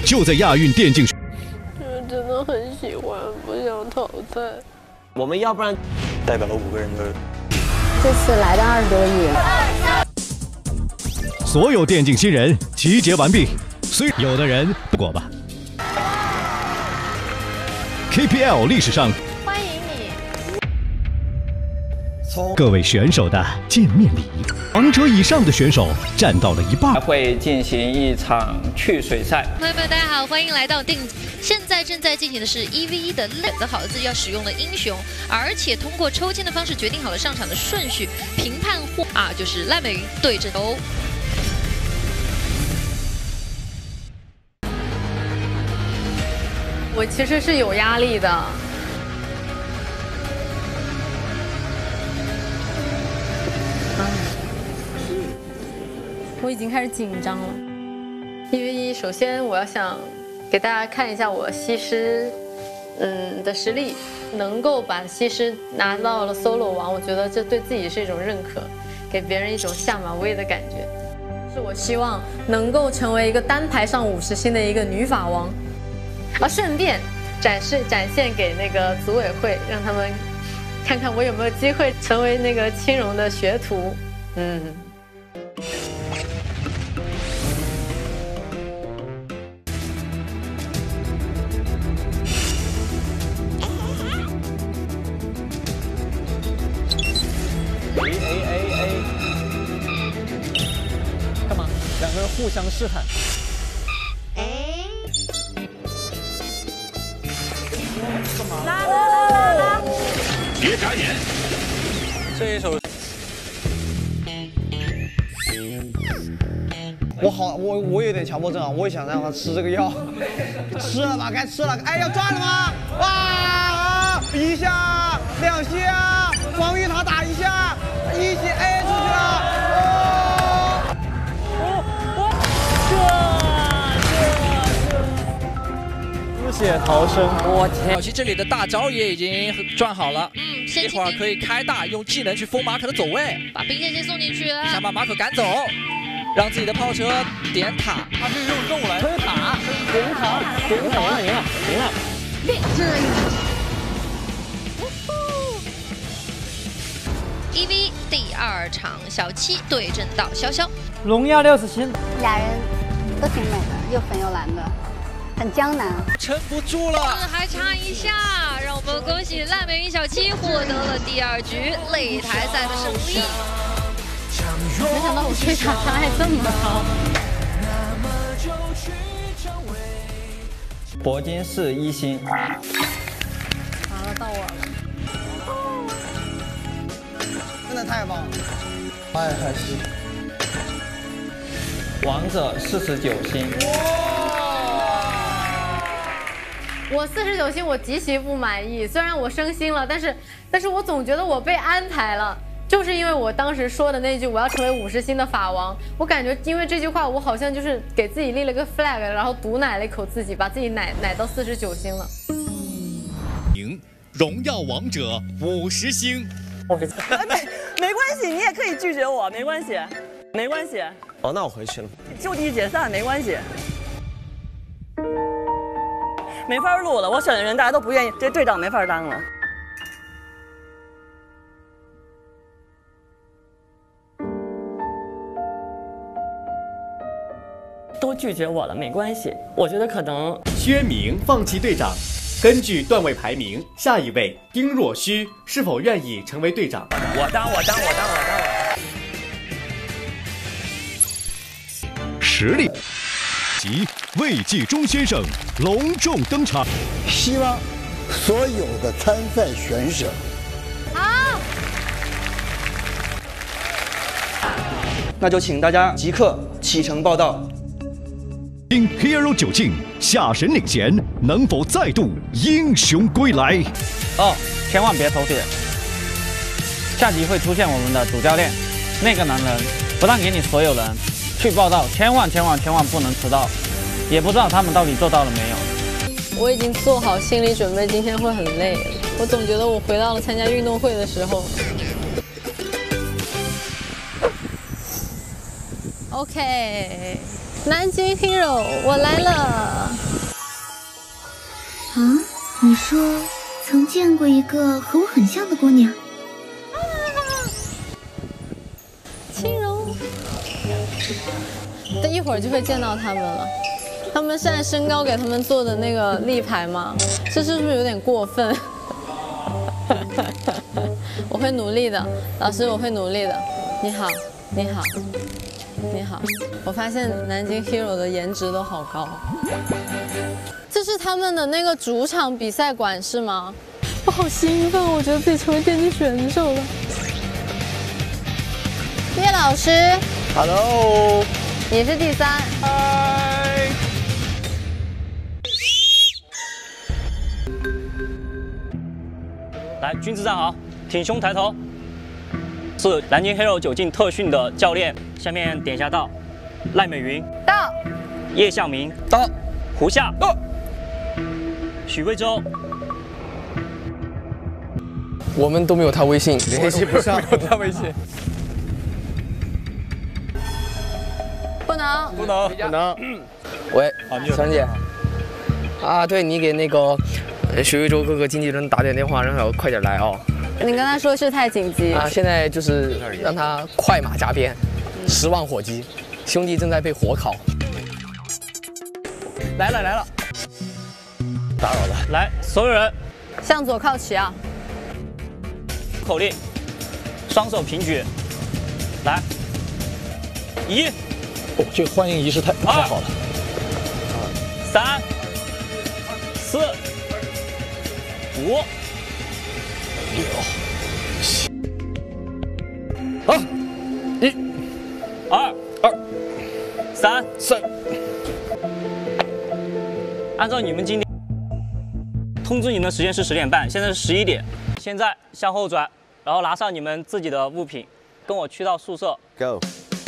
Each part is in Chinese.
就在亚运电竞。 真的很喜欢，不想淘汰。 我们要不然代表了5个人的。 这次来的20多亿。 所有电竞新人集结完毕，虽有的人不过吧。KPL 历史上。 欢迎你。 各位选手的见面礼，王者以上的选手占到了一半。 会进行一场去水赛。 朋友们，大家好，欢迎来到定。现在正在进行的是1v1的选择好字要使用的英雄，而且通过抽签的方式决定好了上场的顺序，评判或就是赖美云对阵欧。 我其实是有压力的。我已经开始紧张了。1v1，首先我要想给大家看一下我西施，的实力，能够把西施拿到了 solo 王，我觉得这对自己是一种认可，给别人一种下马威的感觉。是我希望能够成为一个单排上50星的一个女法王。 顺便展现给那个组委会，让他们看看我有没有机会成为那个青荣的学徒。 干嘛？2个人互相试探。 拉！ 别眨眼。 这一手， 我有点强迫症啊，我也想让他吃这个药，吃了吧，该吃了。哎，要赚了吗？哇！1下，2下，防御塔打1下，1血 A 出去了。 血逃生，我天！小七这里的大招也已经转好了，一会儿可以开大，用技能去封马可的走位， 把兵线先送进去， 想把马可赶走，让自己的炮车点塔，他是用肉来推塔，点塔，赢了 ！1v 第2场，小七对阵到潇潇， 荣耀60星， 俩人都挺美的，又粉又蓝的。 很江南， 撑不住了， 还差1下，让我们恭喜赖美云小七获得了第2局擂台赛的胜利。 没想到我推塔伤害这么高。 铂金是1星， 完了，到我了， 真的太棒了， 太可惜。王者49星。 我49星，我极其不满意。虽然我升星了，但是我总觉得我被安排了，就是因为我当时说的那句我要成为50星的法王，我感觉因为这句话，我好像就是给自己立了个 flag， 然后毒奶了一口自己，把自己奶到49星了。 赢荣耀王者50星。 没关系，你也可以拒绝我，没关系，没关系。 哦，那我回去了。 就地解散没关系。 没法录了，我选的人大家都不愿意，这队长没法当了。都拒绝我了，没关系。我觉得可能薛明放弃队长，根据段位排名，下一位丁若虚是否愿意成为队长？ 我当。 实力。 及魏继忠先生隆重登场， 希望所有的参赛选手好， 那就请大家即刻启程报道。 因 Hero 9进下神领衔，能否再度英雄归来？ 千万别投铁，下集会出现我们的主教练，那个男人不但给你所有人。 去报道，千万不能迟到，也不知道他们到底做到了没有。 我已经做好心理准备，今天会很累了。我总觉得我回到了参加运动会的时候。OK，南京 Hero， 我来了。 说曾见过一个和我很像的姑娘。 轻柔。等一会儿就会见到他们了。他们是按身高给他们做的那个立牌吗？这是不是有点过分？我会努力的，老师，我会努力的。你好，你好，你好。我发现南京 Hero 的颜值都好高。这是他们的那个主场比赛馆是吗？我好兴奋，我觉得自己成为电竞选手了。叶老师 ，Hello， 你是第3。 嗨。 来，军姿站好，挺胸抬头。是南京 Hero 9进特训的教练，下面点一下到。赖美云到， 叶向明到， 胡夏到，许魏洲。 我们都没有他微信， 联系不上， 没有他微信。 不能， 不能，不能。 喂，强姐。啊，对你给那个许魏洲哥哥经纪人打点电话，让他快点来哦。 你跟他说事态紧急啊，现在就是让他快马加鞭，10万火急，兄弟正在被火烤。 来了来了， 打扰了。来，所有人向左靠齐啊！ 口令，双手平举，来，1， 哦，这个欢迎仪式太好了。 3、4、5、6，好，1、2、3。按照你们今天通知你们的时间是10点半，现在是11点。现在向后转，然后拿上你们自己的物品，跟我去到宿舍。 Go。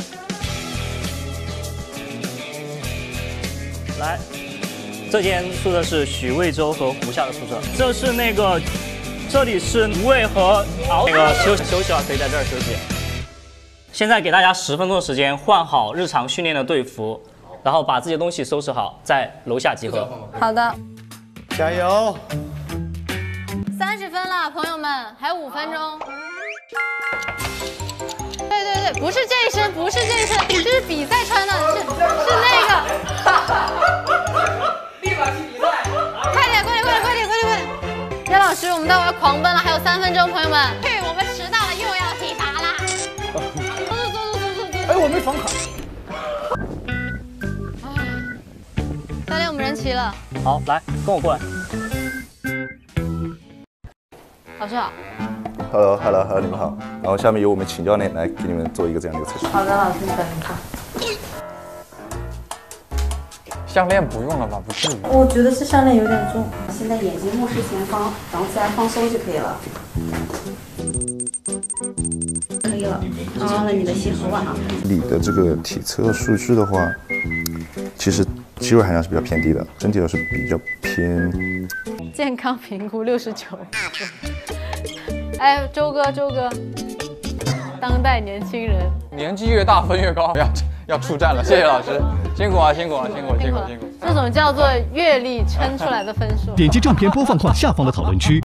来，这间宿舍是许魏洲和胡夏的宿舍。这是那个，这里是吴畏和敖那个休息啊，可以在这儿休息。现在给大家10分钟的时间换好日常训练的队服，然后把自己的东西收拾好，在楼下集合。 好的， 加油 ！30分了，朋友们，还有5分钟。对对对，不是这一身，不是这一身，这是比赛穿的，是那个。 立马去比赛！ 快点，快点，快点，快点，快点，快点！叶老师，我们待会儿要狂奔了，还有3分钟，朋友们。对，我们迟到了，又要体罚啦！ 哎，我没房卡。 教练，我们人齐了。 好，来，跟我过来。 老师好。 Hello， 你们好。然后下面由我们请教练来给你们做一个这样的一个测试。 好的，老师，你等一下。 项链不用了吧？不至于。 我觉得这项链有点重。现在眼睛目视前方，然后自然放松就可以了。可以了，穿了你的鞋和袜啊。 你的这个体测数据的话，其实肌肉含量是比较偏低的，整体上是比较偏。 健康评估69。哎，周哥，当代年轻人， 年纪越大分越高，要出战了，谢谢老师，辛苦啊，辛苦啊，辛苦。 这种叫做阅历撑出来的分数。 点击正片播放框下方的讨论区，